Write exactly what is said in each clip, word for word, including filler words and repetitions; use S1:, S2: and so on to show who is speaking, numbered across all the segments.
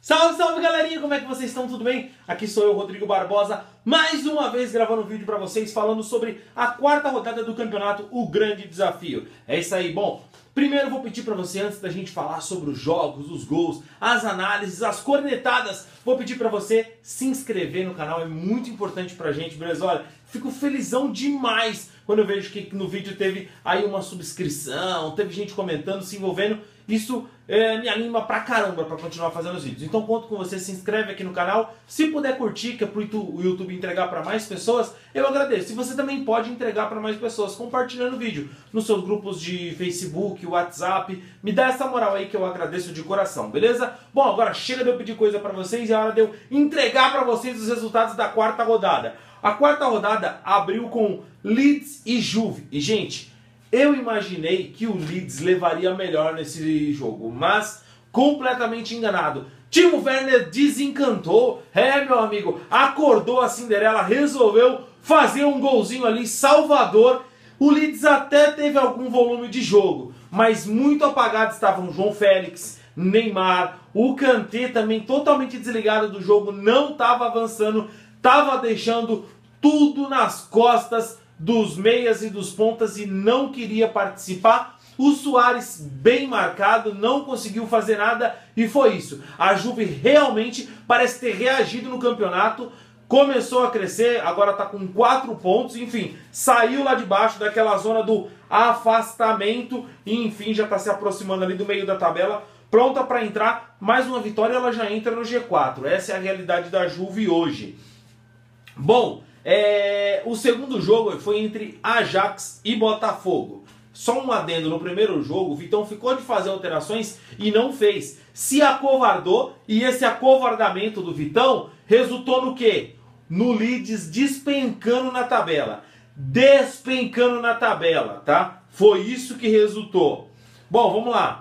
S1: Salve, salve galerinha, como é que vocês estão? Tudo bem? Aqui sou eu, Rodrigo Barbosa, mais uma vez gravando um vídeo pra vocês falando sobre a quarta rodada do campeonato, o grande desafio. É isso aí, bom, primeiro eu vou pedir pra você, antes da gente falar sobre os jogos, os gols, as análises, as cornetadas, vou pedir pra você se inscrever no canal, é muito importante pra gente, beleza? Olha, fico felizão demais quando eu vejo que no vídeo teve aí uma subscrição, teve gente comentando, se envolvendo. Isso é, me anima pra caramba pra continuar fazendo os vídeos. Então conto com você, se inscreve aqui no canal. Se puder curtir, que é pro o YouTube entregar pra mais pessoas, eu agradeço. E você também pode entregar pra mais pessoas, compartilhando o vídeo nos seus grupos de Facebook, WhatsApp. Me dá essa moral aí que eu agradeço de coração, beleza? Bom, agora chega de eu pedir coisa pra vocês e é hora de eu entregar pra vocês os resultados da quarta rodada. A quarta rodada abriu com Leeds e Juve. E, gente, eu imaginei que o Leeds levaria melhor nesse jogo, mas completamente enganado. Timo Werner desencantou, é meu amigo, acordou a Cinderela, resolveu fazer um golzinho ali, salvador. O Leeds até teve algum volume de jogo, mas muito apagado estavam João Félix, Neymar, o Kanté também totalmente desligado do jogo, não estava avançando, estava deixando tudo nas costas dos meias e dos pontas e não queria participar. O Suárez bem marcado, não conseguiu fazer nada e foi isso. A Juve realmente parece ter reagido no campeonato, começou a crescer, agora está com quatro pontos, enfim, saiu lá de baixo daquela zona do afastamento e enfim já está se aproximando ali do meio da tabela, pronta para entrar. Mais uma vitória, ela já entra no G quatro. Essa é a realidade da Juve hoje. Bom, É, o segundo jogo foi entre Ajax e Botafogo. Só um adendo, no primeiro jogo o Vitão ficou de fazer alterações e não fez. Se acovardou e esse acovardamento do Vitão resultou no quê? No Leeds despencando na tabela. Despencando na tabela, tá? Foi isso que resultou. Bom, vamos lá.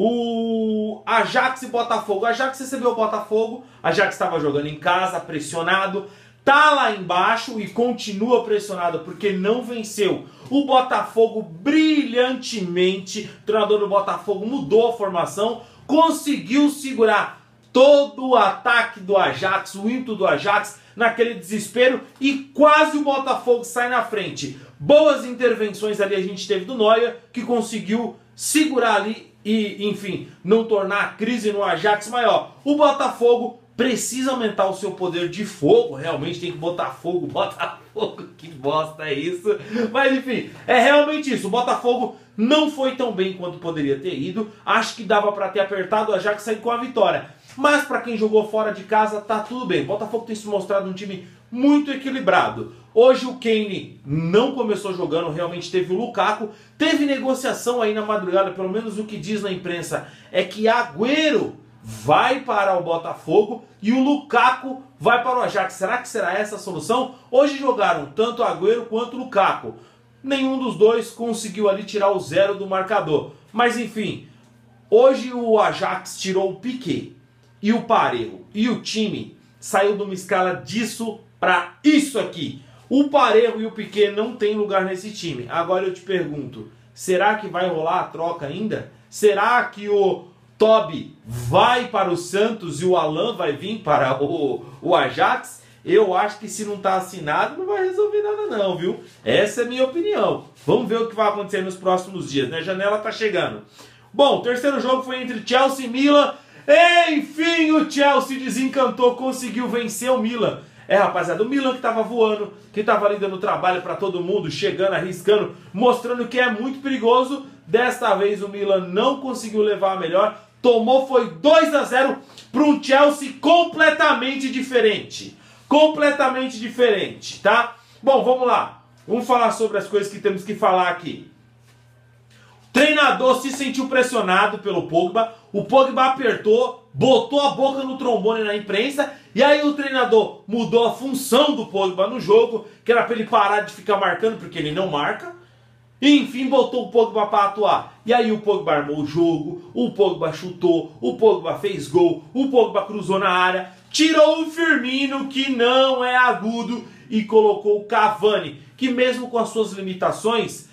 S1: O Ajax e Botafogo. O Ajax recebeu o Botafogo. O Ajax estava jogando em casa, pressionado. Tá lá embaixo e continua pressionado porque não venceu. O Botafogo brilhantemente, o treinador do Botafogo mudou a formação, conseguiu segurar todo o ataque do Ajax, o ímpeto do Ajax naquele desespero e quase o Botafogo sai na frente. Boas intervenções ali a gente teve do Neuer, que conseguiu segurar ali e, enfim, não tornar a crise no Ajax maior. O Botafogo precisa aumentar o seu poder de fogo, realmente tem que botar fogo, botar fogo, que bosta é isso? Mas enfim, é realmente isso, o Botafogo não foi tão bem quanto poderia ter ido, acho que dava para ter apertado o Ajax e sair com a vitória, mas para quem jogou fora de casa tá tudo bem, o Botafogo tem se mostrado um time muito equilibrado. Hoje o Kane não começou jogando, realmente teve o Lukaku, teve negociação aí na madrugada, pelo menos o que diz na imprensa é que Agüero vai para o Botafogo e o Lukaku vai para o Ajax. Será que será essa a solução? Hoje jogaram tanto o Agüero quanto o Lukaku. Nenhum dos dois conseguiu ali tirar o zero do marcador. Mas enfim, hoje o Ajax tirou o Piqué e o Parejo. E o time saiu de uma escala disso para isso aqui. O Parejo e o Piqué não tem lugar nesse time. Agora eu te pergunto, será que vai rolar a troca ainda? Será que o Toby vai para o Santos e o Alan vai vir para o, o Ajax? Eu acho que se não está assinado não vai resolver nada não, viu? Essa é a minha opinião. Vamos ver o que vai acontecer nos próximos dias, né? A janela está chegando. Bom, o terceiro jogo foi entre Chelsea e Milan. Enfim, o Chelsea desencantou, conseguiu vencer o Milan. É, rapaziada, o Milan que estava voando, que estava ali dando trabalho para todo mundo, chegando, arriscando, mostrando que é muito perigoso. Desta vez o Milan não conseguiu levar a melhor. Tomou, foi dois a zero para um Chelsea completamente diferente. Completamente diferente, tá? Bom, vamos lá. Vamos falar sobre as coisas que temos que falar aqui. O treinador se sentiu pressionado pelo Pogba. O Pogba apertou, botou a boca no trombone na imprensa. E aí o treinador mudou a função do Pogba no jogo, que era para ele parar de ficar marcando, porque ele não marca. E enfim, botou o Pogba para atuar. E aí o Pogba armou o jogo, o Pogba chutou, o Pogba fez gol, o Pogba cruzou na área, tirou o Firmino, que não é agudo, e colocou o Cavani, que mesmo com as suas limitações,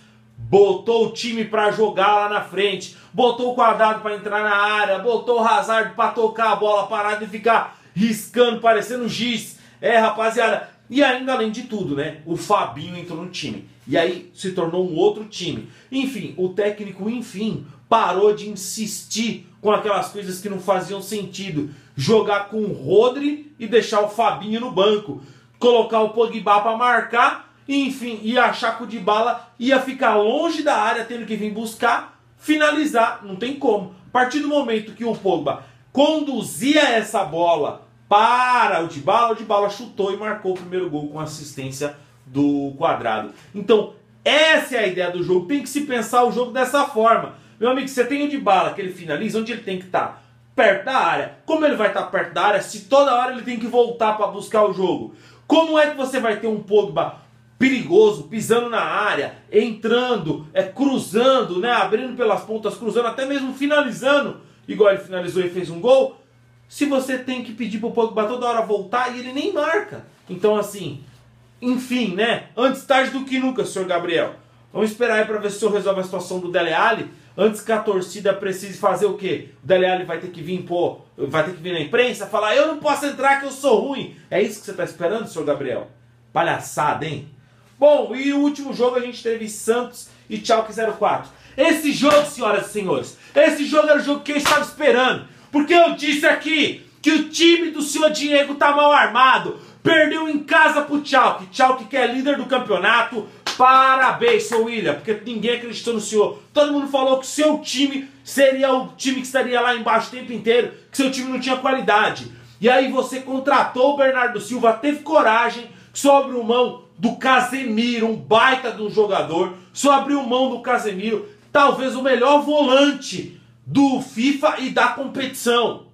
S1: botou o time para jogar lá na frente, botou o Quadrado para entrar na área, botou o Hazard para tocar a bola parada e ficar riscando, parecendo giz. É, rapaziada. E ainda, além de tudo, né, o Fabinho entrou no time. E aí se tornou um outro time. Enfim, o técnico, enfim, parou de insistir com aquelas coisas que não faziam sentido. Jogar com o Rodri e deixar o Fabinho no banco. Colocar o Pogba para marcar. Enfim, e achar que o Dybala ia ficar longe da área, tendo que vir buscar, finalizar. Não tem como. A partir do momento que o Pogba conduzia essa bola para o Dybala, o Dybala chutou e marcou o primeiro gol com assistência do Quadrado. Então, essa é a ideia do jogo. Tem que se pensar o jogo dessa forma. Meu amigo, você tem o Dybala que ele finaliza, onde ele tem que estar? Perto da área. Como ele vai estar perto da área se toda hora ele tem que voltar para buscar o jogo? Como é que você vai ter um Pogba perigoso, pisando na área, entrando, é, cruzando, né, abrindo pelas pontas, cruzando, até mesmo finalizando, igual ele finalizou e fez um gol, se você tem que pedir pro Pogba toda hora voltar e ele nem marca? Então, assim, enfim, né, antes tarde do que nunca, senhor Gabriel. Vamos esperar aí para ver se o senhor resolve a situação do Dele Alli, antes que a torcida precise fazer o quê? O Dele Alli vai ter que vir, pô, vai ter que vir na imprensa, falar, eu não posso entrar que eu sou ruim. É isso que você está esperando, senhor Gabriel? Palhaçada, hein? Bom, e o último jogo a gente teve Santos e Schalke zero quatro. Esse jogo, senhoras e senhores, esse jogo era o jogo que eu estava esperando. Porque eu disse aqui que o time do senhor Diego tá mal armado. Perdeu em casa pro Schalke. Schalke que é líder do campeonato. Parabéns, seu William, porque ninguém acreditou no senhor. Todo mundo falou que seu time seria o time que estaria lá embaixo o tempo inteiro, que seu time não tinha qualidade. E aí você contratou o Bernardo Silva, teve coragem, só abriu mão do Casemiro, um baita de um jogador, só abriu mão do Casemiro, talvez o melhor volante do FIFA e da competição.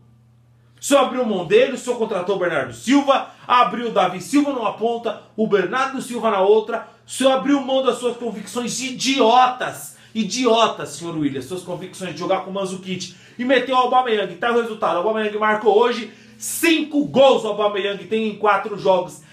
S1: Só abriu mão dele, só contratou o Bernardo Silva, abriu o Davi Silva numa ponta, o Bernardo Silva na outra, só abriu mão das suas convicções idiotas, idiotas, senhor William, suas convicções de jogar com o Mandzukic e meteu o Aubameyang. Tá o resultado, o Aubameyang marcou hoje cinco gols, o Aubameyang tem em quatro jogos.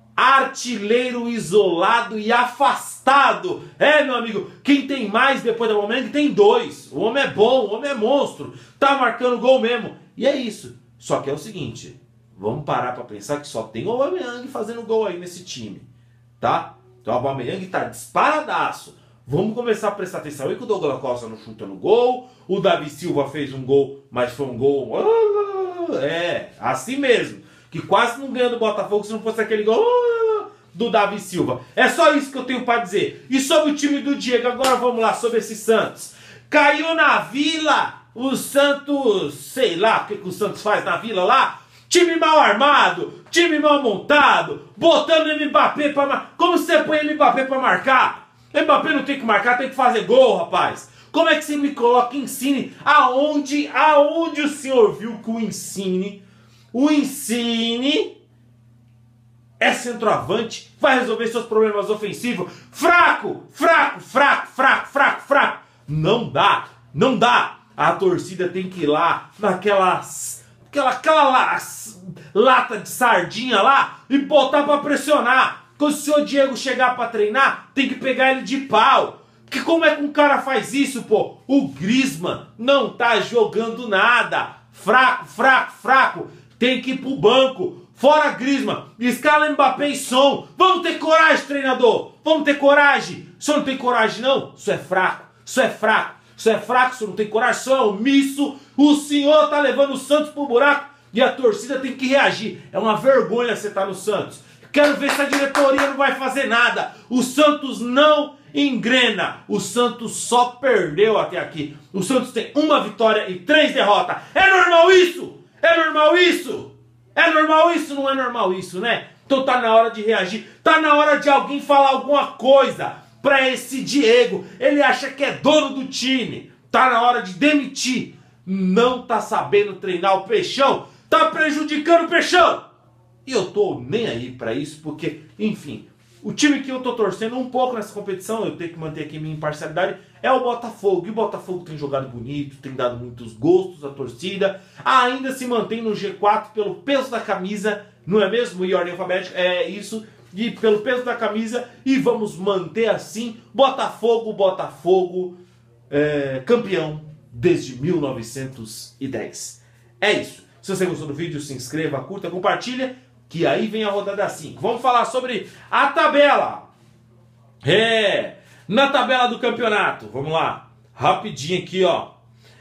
S1: Artilheiro isolado e afastado. É, meu amigo, quem tem mais depois do Aubameyang tem dois. O homem é bom, o homem é monstro, tá marcando gol mesmo. E é isso. Só que é o seguinte, vamos parar para pensar que só tem o Aubameyang fazendo gol aí nesse time, tá? Então o Aubameyang tá disparadaço. Vamos começar a prestar atenção aí que o Douglas Costa não chuta no gol, o Davi Silva fez um gol, mas foi um gol... É, assim mesmo. Que quase não ganha do Botafogo se não fosse aquele gol do Davi Silva. É só isso que eu tenho para dizer. E sobre o time do Diego, agora vamos lá, sobre esse Santos. Caiu na Vila, o Santos, sei lá o que, que o Santos faz na Vila lá. Time mal armado, time mal montado, botando o Mbappé para marcar. Como você põe o Mbappé para marcar? O Mbappé não tem que marcar, tem que fazer gol, rapaz. Como é que você me coloca Insigne? Aonde, aonde o senhor viu que o Insigne... O Insigne é centroavante, vai resolver seus problemas ofensivos. Fraco, fraco, fraco, fraco, fraco, fraco. Não dá, não dá. A torcida tem que ir lá naquelas, aquela, aquela lata de sardinha lá e botar para pressionar. Quando o senhor Diego chegar para treinar, tem que pegar ele de pau. Que como é que um cara faz isso, pô? O Griezmann não tá jogando nada. Fraco, fraco, fraco. Tem que ir pro banco. Fora Griezmann. Escala Mbappé e Son. Vamos ter coragem, treinador. Vamos ter coragem. O senhor não tem coragem, não? Isso é fraco. Isso é fraco. Isso é fraco. O senhor não tem coragem. Isso é omisso. O senhor tá levando o Santos pro buraco. E a torcida tem que reagir. É uma vergonha você estar no Santos. Quero ver se a diretoria não vai fazer nada. O Santos não engrena. O Santos só perdeu até aqui. O Santos tem uma vitória e três derrotas. É normal isso? É normal isso? É normal isso? Não é normal isso, né? Então tá na hora de reagir. Tá na hora de alguém falar alguma coisa pra esse Diego. Ele acha que é dono do time. Tá na hora de demitir. Não tá sabendo treinar o Peixão. Tá prejudicando o Peixão. E eu tô nem aí pra isso, porque, enfim, o time que eu tô torcendo um pouco nessa competição, eu tenho que manter aqui minha imparcialidade, é o Botafogo. E o Botafogo tem jogado bonito, tem dado muitos gostos à torcida, ainda se mantém no G quatro pelo peso da camisa, não é mesmo? E ordem alfabética, é isso. e pelo peso da camisa e vamos manter assim. Botafogo, Botafogo, é, campeão desde mil novecentos e dez. É isso. Se você gostou do vídeo, se inscreva, curta, compartilha, que aí vem a rodada cinco. Vamos falar sobre a tabela. É, na tabela do campeonato, vamos lá, rapidinho aqui, ó.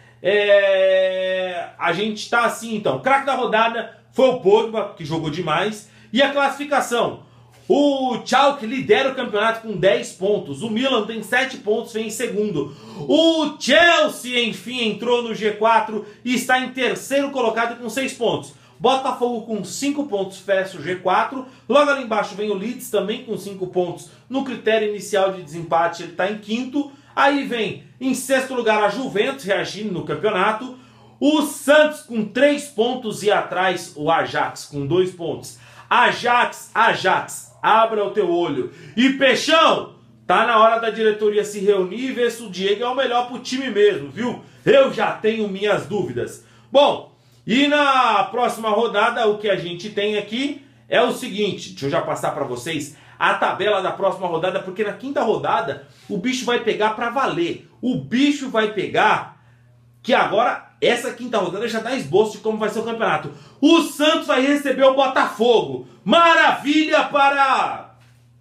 S1: É, a gente tá assim, então, craque da rodada foi o Pogba, que jogou demais. E a classificação, o Schalke lidera o campeonato com dez pontos, o Milan tem sete pontos, vem em segundo. O Chelsea, enfim, entrou no G quatro e está em terceiro colocado com seis pontos. Botafogo com cinco pontos fecha o G quatro. Logo ali embaixo vem o Leeds também com cinco pontos. No critério inicial de desempate ele está em quinto. Aí vem em sexto lugar a Juventus reagindo no campeonato. O Santos com três pontos e atrás o Ajax com dois pontos. Ajax, Ajax, abra o teu olho. E Peixão, tá na hora da diretoria se reunir e ver se o Diego é o melhor pro time mesmo, viu? Eu já tenho minhas dúvidas. Bom, e na próxima rodada o que a gente tem aqui é o seguinte, deixa eu já passar para vocês a tabela da próxima rodada, porque na quinta rodada o bicho vai pegar para valer. O bicho vai pegar que agora essa quinta rodada já dá esboço de como vai ser o campeonato. O Santos vai receber o Botafogo. Maravilha para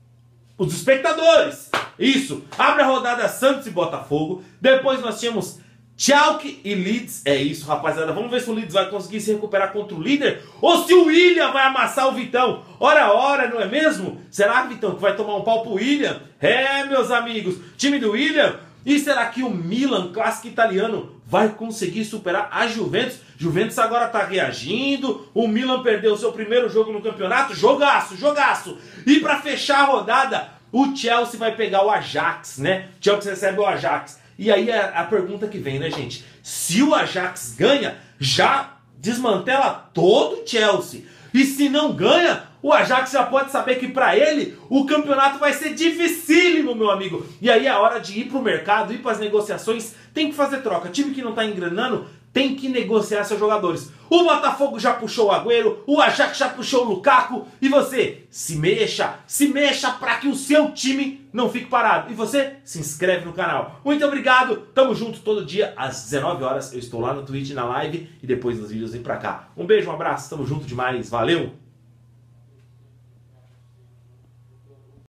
S1: os espectadores. Isso, abre a rodada Santos e Botafogo. Depois nós tínhamos Schalke e Leeds. É isso, rapaziada. Vamos ver se o Leeds vai conseguir se recuperar contra o líder ou se o William vai amassar o Vitão. Ora, ora, não é mesmo? Será, Vitão, que vai tomar um pau pro William? É, meus amigos, time do William. E será que o Milan, clássico italiano, vai conseguir superar a Juventus? Juventus agora está reagindo. O Milan perdeu o seu primeiro jogo no campeonato. Jogaço, jogaço. E para fechar a rodada, o Chelsea vai pegar o Ajax, né? O Chelsea recebe o Ajax. E aí a, a pergunta que vem, né, gente? Se o Ajax ganha, já desmantela todo o Chelsea. E se não ganha, o Ajax já pode saber que para ele o campeonato vai ser dificílimo, meu amigo. E aí é a hora de ir para o mercado, ir para as negociações, tem que fazer troca. Time que não está engrenando tem que negociar seus jogadores. O Botafogo já puxou o Agüero, o Ajax já puxou o Lukaku. E você, se mexa, se mexa para que o seu time não fique parado. E você, se inscreve no canal. Muito obrigado, tamo junto todo dia às dezenove horas. Eu estou lá no Twitch, na live, e depois nos vídeos vem pra cá. Um beijo, um abraço, tamo junto demais, valeu!